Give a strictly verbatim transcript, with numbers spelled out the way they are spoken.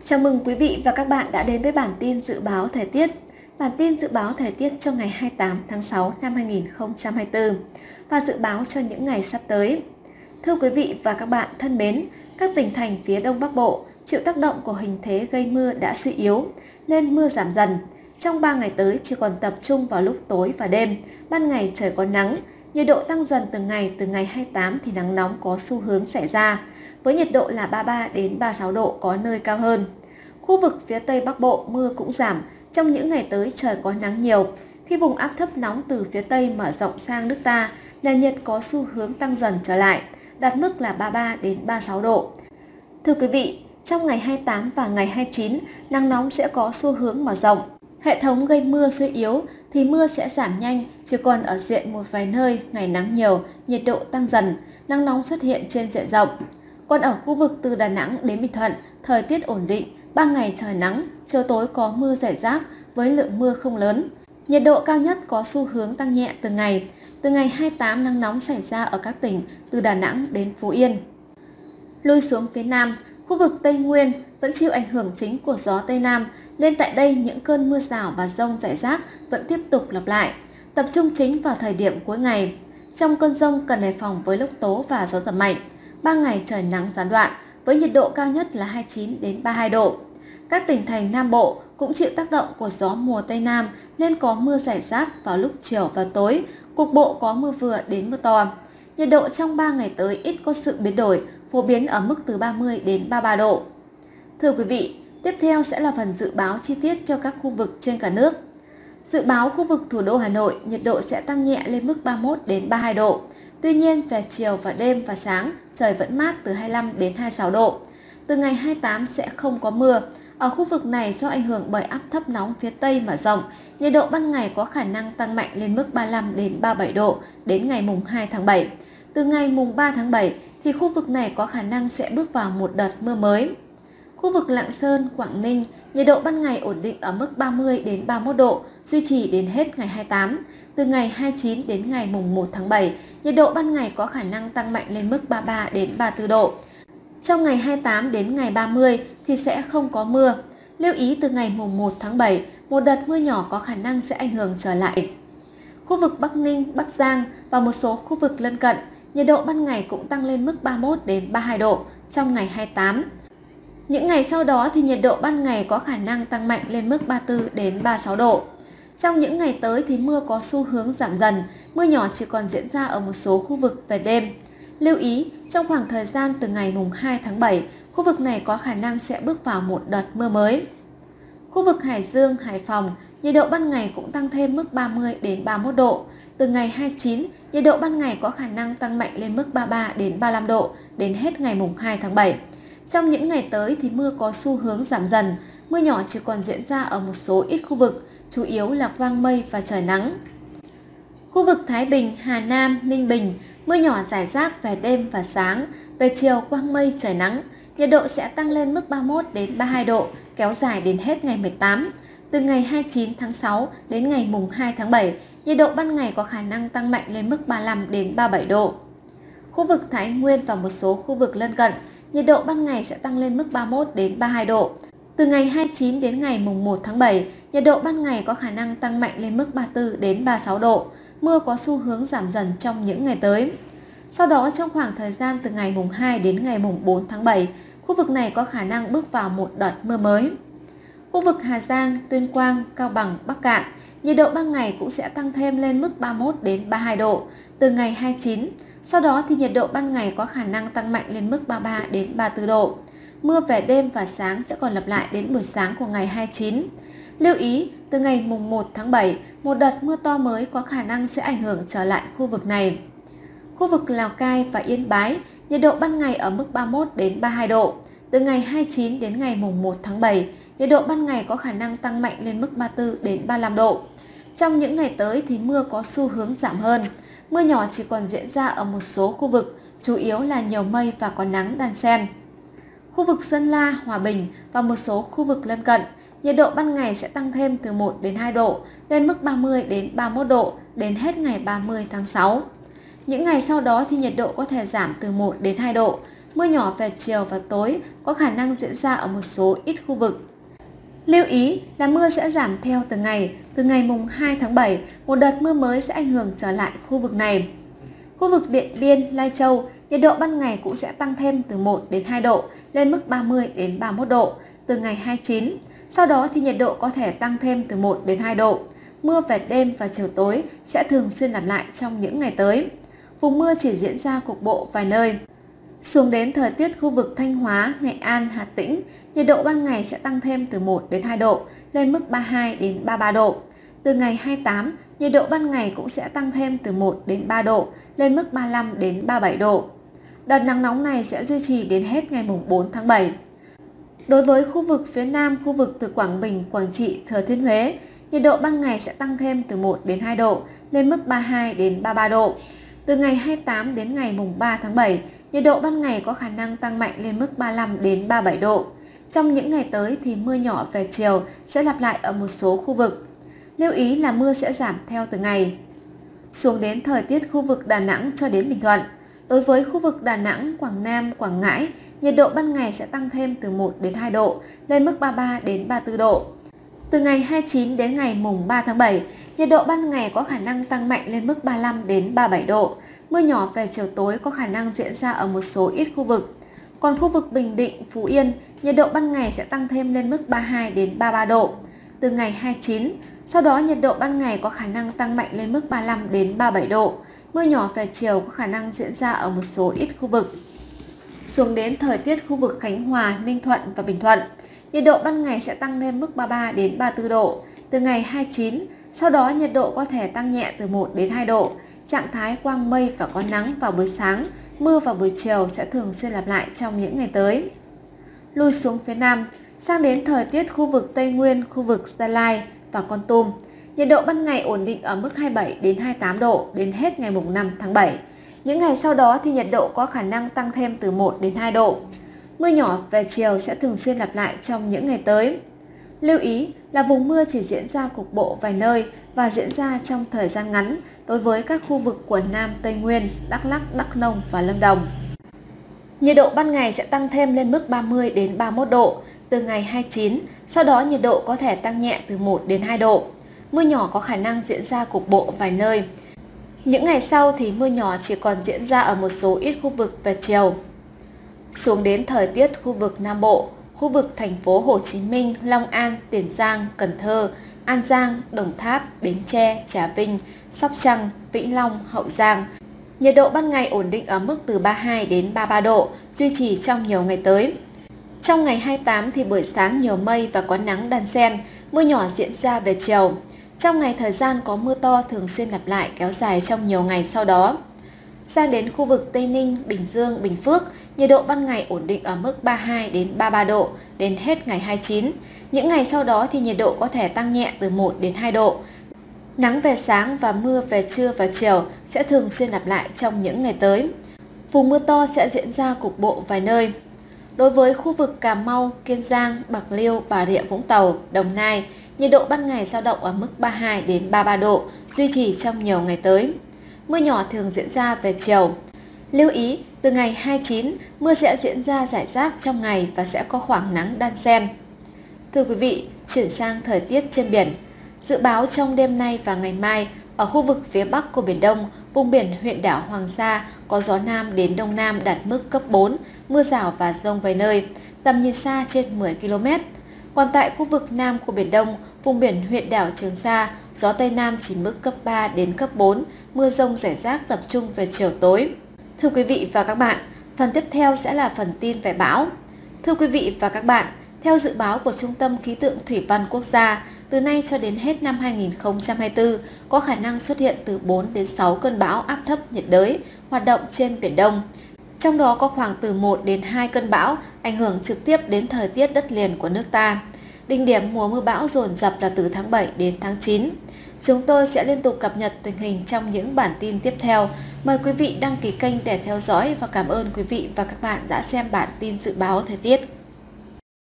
Chào mừng quý vị và các bạn đã đến với bản tin dự báo thời tiết. Bản tin dự báo thời tiết cho ngày hai mươi tám tháng sáu năm hai nghìn không trăm hai mươi tư và dự báo cho những ngày sắp tới. Thưa quý vị và các bạn thân mến, các tỉnh thành phía Đông Bắc Bộ chịu tác động của hình thế gây mưa đã suy yếu nên mưa giảm dần. Trong ba ngày tới chỉ còn tập trung vào lúc tối và đêm, ban ngày trời có nắng, nhiệt độ tăng dần từng ngày. Từ ngày hai mươi tám thì nắng nóng có xu hướng xảy ra, với nhiệt độ là ba mươi ba đến ba mươi sáu độ, có nơi cao hơn. Khu vực phía Tây Bắc Bộ mưa cũng giảm, trong những ngày tới trời có nắng nhiều. Khi vùng áp thấp nóng từ phía Tây mở rộng sang nước ta, nền nhiệt có xu hướng tăng dần trở lại, đạt mức là ba mươi ba đến ba mươi sáu độ. Thưa quý vị, trong ngày hai mươi tám và ngày hai mươi chín, nắng nóng sẽ có xu hướng mở rộng. Hệ thống gây mưa suy yếu thì mưa sẽ giảm nhanh, chỉ còn ở diện một vài nơi, ngày nắng nhiều, nhiệt độ tăng dần, nắng nóng xuất hiện trên diện rộng. Còn ở khu vực từ Đà Nẵng đến Bình Thuận, thời tiết ổn định, ban ngày trời nắng, chiều tối có mưa rải rác với lượng mưa không lớn. Nhiệt độ cao nhất có xu hướng tăng nhẹ từng ngày. Từ ngày hai mươi tám, nắng nóng xảy ra ở các tỉnh từ Đà Nẵng đến Phú Yên. Lui xuống phía Nam, khu vực Tây Nguyên vẫn chịu ảnh hưởng chính của gió Tây Nam, nên tại đây những cơn mưa rào và dông rải rác vẫn tiếp tục lặp lại, tập trung chính vào thời điểm cuối ngày. Trong cơn dông cần đề phòng với lốc tố và gió giật mạnh. Ban ngày trời nắng gián đoạn, với nhiệt độ cao nhất là hai mươi chín đến ba mươi hai độ. Các tỉnh thành Nam Bộ cũng chịu tác động của gió mùa Tây Nam nên có mưa rải rác vào lúc chiều và tối, cục bộ có mưa vừa đến mưa to. Nhiệt độ trong ba ngày tới ít có sự biến đổi, phổ biến ở mức từ ba mươi đến ba mươi ba độ. Thưa quý vị, tiếp theo sẽ là phần dự báo chi tiết cho các khu vực trên cả nước. Dự báo khu vực thủ đô Hà Nội, nhiệt độ sẽ tăng nhẹ lên mức ba mươi mốt đến ba mươi hai độ. Tuy nhiên, về chiều và đêm và sáng, trời vẫn mát từ hai mươi lăm đến hai mươi sáu độ. Từ ngày hai mươi tám sẽ không có mưa. Ở khu vực này do ảnh hưởng bởi áp thấp nóng phía Tây mở rộng, nhiệt độ ban ngày có khả năng tăng mạnh lên mức ba mươi lăm đến ba mươi bảy độ đến ngày mùng hai tháng bảy. Từ ngày mùng ba tháng bảy thì khu vực này có khả năng sẽ bước vào một đợt mưa mới. Khu vực Lạng Sơn, Quảng Ninh, nhiệt độ ban ngày ổn định ở mức ba mươi đến ba mươi mốt độ, duy trì đến hết ngày hai mươi tám. Từ ngày hai mươi chín đến ngày mùng một tháng bảy, nhiệt độ ban ngày có khả năng tăng mạnh lên mức ba mươi ba đến ba mươi tư độ. Trong ngày hai mươi tám đến ngày ba mươi thì sẽ không có mưa. Lưu ý từ ngày mùng một tháng bảy, một đợt mưa nhỏ có khả năng sẽ ảnh hưởng trở lại. Khu vực Bắc Ninh, Bắc Giang và một số khu vực lân cận, nhiệt độ ban ngày cũng tăng lên mức ba mươi mốt đến ba mươi hai độ trong ngày hai mươi tám. Những ngày sau đó thì nhiệt độ ban ngày có khả năng tăng mạnh lên mức ba mươi tư đến ba mươi sáu độ. Trong những ngày tới thì mưa có xu hướng giảm dần, mưa nhỏ chỉ còn diễn ra ở một số khu vực về đêm. Lưu ý, trong khoảng thời gian từ ngày mùng hai tháng bảy, khu vực này có khả năng sẽ bước vào một đợt mưa mới. Khu vực Hải Dương, Hải Phòng, nhiệt độ ban ngày cũng tăng thêm mức ba mươi đến ba mươi mốt độ. Từ ngày hai mươi chín, nhiệt độ ban ngày có khả năng tăng mạnh lên mức ba mươi ba đến ba mươi lăm độ đến hết ngày mùng hai tháng bảy. Trong những ngày tới thì mưa có xu hướng giảm dần, mưa nhỏ chỉ còn diễn ra ở một số ít khu vực, chủ yếu là quang mây và trời nắng. Khu vực Thái Bình, Hà Nam, Ninh Bình, mưa nhỏ rải rác về đêm và sáng, về chiều quang mây trời nắng, nhiệt độ sẽ tăng lên mức ba mươi mốt đến ba mươi hai độ, kéo dài đến hết ngày mười tám. Từ ngày hai mươi chín tháng sáu đến ngày mùng hai tháng bảy, nhiệt độ ban ngày có khả năng tăng mạnh lên mức ba mươi lăm đến ba mươi bảy độ. Khu vực Thái Nguyên và một số khu vực lân cận, nhiệt độ ban ngày sẽ tăng lên mức ba mươi mốt đến ba mươi hai độ. Từ ngày hai mươi chín đến ngày mùng một tháng bảy, nhiệt độ ban ngày có khả năng tăng mạnh lên mức ba mươi tư đến ba mươi sáu độ. Mưa có xu hướng giảm dần trong những ngày tới. Sau đó trong khoảng thời gian từ ngày mùng hai đến ngày mùng bốn tháng bảy, khu vực này có khả năng bước vào một đợt mưa mới. Khu vực Hà Giang, Tuyên Quang, Cao Bằng, Bắc Kạn, nhiệt độ ban ngày cũng sẽ tăng thêm lên mức ba mươi mốt đến ba mươi hai độ từ ngày hai mươi chín. Sau đó thì nhiệt độ ban ngày có khả năng tăng mạnh lên mức ba mươi ba đến ba mươi tư độ. Mưa về đêm và sáng sẽ còn lặp lại đến buổi sáng của ngày hai mươi chín. Lưu ý, từ ngày mùng một tháng bảy, một đợt mưa to mới có khả năng sẽ ảnh hưởng trở lại khu vực này. Khu vực Lào Cai và Yên Bái, nhiệt độ ban ngày ở mức ba mươi mốt đến ba mươi hai độ. Từ ngày hai mươi chín đến ngày mùng một tháng bảy, nhiệt độ ban ngày có khả năng tăng mạnh lên mức ba mươi tư đến ba mươi lăm độ. Trong những ngày tới thì mưa có xu hướng giảm hơn. Mưa nhỏ chỉ còn diễn ra ở một số khu vực, chủ yếu là nhiều mây và có nắng đan xen. Khu vực Sơn La, Hòa Bình và một số khu vực lân cận, nhiệt độ ban ngày sẽ tăng thêm từ một đến hai độ, lên mức ba mươi đến ba mươi mốt độ đến hết ngày ba mươi tháng sáu. Những ngày sau đó thì nhiệt độ có thể giảm từ một đến hai độ, mưa nhỏ về chiều và tối có khả năng diễn ra ở một số ít khu vực. Lưu ý là mưa sẽ giảm theo từng ngày, từ ngày mùng hai tháng bảy, một đợt mưa mới sẽ ảnh hưởng trở lại khu vực này. Khu vực Điện Biên, Lai Châu, nhiệt độ ban ngày cũng sẽ tăng thêm từ một đến hai độ, lên mức ba mươi đến ba mươi mốt độ từ ngày hai mươi chín. Sau đó thì nhiệt độ có thể tăng thêm từ một đến hai độ. Mưa về đêm và chiều tối sẽ thường xuyên lặp lại trong những ngày tới. Vùng mưa chỉ diễn ra cục bộ vài nơi. Xuống đến thời tiết khu vực Thanh Hóa, Nghệ An, Hà Tĩnh, nhiệt độ ban ngày sẽ tăng thêm từ một đến hai độ, lên mức ba mươi hai đến ba mươi ba độ. Từ ngày hai mươi tám, nhiệt độ ban ngày cũng sẽ tăng thêm từ một đến ba độ, lên mức ba mươi lăm đến ba mươi bảy độ. Đợt nắng nóng này sẽ duy trì đến hết ngày mùng bốn tháng bảy. Đối với khu vực phía Nam, khu vực từ Quảng Bình, Quảng Trị, Thừa Thiên Huế, nhiệt độ ban ngày sẽ tăng thêm từ một đến hai độ, lên mức ba mươi hai đến ba mươi ba độ. Từ ngày hai mươi tám đến ngày mùng ba tháng bảy, nhiệt độ ban ngày có khả năng tăng mạnh lên mức ba mươi lăm đến ba mươi bảy độ. Trong những ngày tới thì mưa nhỏ về chiều sẽ lặp lại ở một số khu vực. Lưu ý là mưa sẽ giảm theo từng ngày. Xuống đến thời tiết khu vực Đà Nẵng cho đến Bình Thuận. Đối với khu vực Đà Nẵng, Quảng Nam, Quảng Ngãi, nhiệt độ ban ngày sẽ tăng thêm từ một đến hai độ, lên mức ba mươi ba đến ba mươi tư độ. Từ ngày hai mươi chín đến ngày mùng ba tháng bảy, nhiệt độ ban ngày có khả năng tăng mạnh lên mức ba mươi lăm đến ba mươi bảy độ. Mưa nhỏ về chiều tối có khả năng diễn ra ở một số ít khu vực. Còn khu vực Bình Định, Phú Yên, nhiệt độ ban ngày sẽ tăng thêm lên mức ba mươi hai đến ba mươi ba độ. Từ ngày hai mươi chín, sau đó nhiệt độ ban ngày có khả năng tăng mạnh lên mức ba mươi lăm đến ba mươi bảy độ. Mưa nhỏ về chiều có khả năng diễn ra ở một số ít khu vực. Xuống đến thời tiết khu vực Khánh Hòa, Ninh Thuận và Bình Thuận, nhiệt độ ban ngày sẽ tăng lên mức ba mươi ba đến ba mươi tư độ. Từ ngày hai mươi chín, sau đó nhiệt độ có thể tăng nhẹ từ một đến hai độ. Trạng thái quang mây và có nắng vào buổi sáng, mưa vào buổi chiều sẽ thường xuyên lặp lại trong những ngày tới. Lui xuống phía Nam, sang đến thời tiết khu vực Tây Nguyên, khu vực Gia Lai và Kon Tum, nhiệt độ ban ngày ổn định ở mức hai mươi bảy đến hai mươi tám độ đến hết ngày mùng năm tháng bảy. Những ngày sau đó thì nhiệt độ có khả năng tăng thêm từ một đến hai độ. Mưa nhỏ về chiều sẽ thường xuyên lặp lại trong những ngày tới. Lưu ý là vùng mưa chỉ diễn ra cục bộ vài nơi và diễn ra trong thời gian ngắn đối với các khu vực của Nam Tây Nguyên, Đắk Lắk, Đắk Nông và Lâm Đồng. Nhiệt độ ban ngày sẽ tăng thêm lên mức ba mươi đến ba mươi mốt độ từ ngày hai mươi chín, sau đó nhiệt độ có thể tăng nhẹ từ một đến hai độ. Mưa nhỏ có khả năng diễn ra cục bộ vài nơi. Những ngày sau thì mưa nhỏ chỉ còn diễn ra ở một số ít khu vực về chiều. Xuống đến thời tiết khu vực Nam Bộ, khu vực thành phố Hồ Chí Minh, Long An, Tiền Giang, Cần Thơ, An Giang, Đồng Tháp, Bến Tre, Trà Vinh, Sóc Trăng, Vĩnh Long, Hậu Giang. Nhiệt độ ban ngày ổn định ở mức từ ba mươi hai đến ba mươi ba độ, duy trì trong nhiều ngày tới. Trong ngày hai mươi tám thì buổi sáng nhiều mây và có nắng đan xen, mưa nhỏ diễn ra về chiều. Trong ngày thời gian có mưa to thường xuyên lặp lại kéo dài trong nhiều ngày sau đó. Sang đến khu vực Tây Ninh, Bình Dương, Bình Phước, nhiệt độ ban ngày ổn định ở mức ba mươi hai đến ba mươi ba độ đến hết ngày hai mươi chín. Những ngày sau đó thì nhiệt độ có thể tăng nhẹ từ một đến hai độ. Nắng về sáng và mưa về trưa và chiều sẽ thường xuyên lặp lại trong những ngày tới. Vùng mưa to sẽ diễn ra cục bộ vài nơi. Đối với khu vực Cà Mau, Kiên Giang, Bạc Liêu, Bà Rịa Vũng Tàu, Đồng Nai, nhiệt độ ban ngày dao động ở mức ba mươi hai đến ba mươi ba độ, duy trì trong nhiều ngày tới. Mưa nhỏ thường diễn ra về chiều. Lưu ý, từ ngày hai mươi chín, mưa sẽ diễn ra rải rác trong ngày và sẽ có khoảng nắng đan xen. Thưa quý vị, chuyển sang thời tiết trên biển. Dự báo trong đêm nay và ngày mai, ở khu vực phía Bắc của Biển Đông, vùng biển huyện đảo Hoàng Sa có gió Nam đến Đông Nam đạt mức cấp bốn, mưa rào và dông vài nơi, tầm nhìn xa trên mười ki lô mét. Còn tại khu vực Nam của Biển Đông, vùng biển huyện đảo Trường Sa, gió Tây Nam chỉ mức cấp ba đến cấp bốn, mưa dông rải rác tập trung về chiều tối. Thưa quý vị và các bạn, phần tiếp theo sẽ là phần tin về bão. Thưa quý vị và các bạn, theo dự báo của Trung tâm Khí tượng Thủy văn Quốc gia, từ nay cho đến hết năm hai nghìn không trăm hai mươi tư, có khả năng xuất hiện từ bốn đến sáu cơn bão áp thấp nhiệt đới hoạt động trên Biển Đông. Trong đó có khoảng từ một đến hai cơn bão ảnh hưởng trực tiếp đến thời tiết đất liền của nước ta. Đỉnh điểm mùa mưa bão dồn dập là từ tháng bảy đến tháng chín. Chúng tôi sẽ liên tục cập nhật tình hình trong những bản tin tiếp theo. Mời quý vị đăng ký kênh để theo dõi và cảm ơn quý vị và các bạn đã xem bản tin dự báo thời tiết.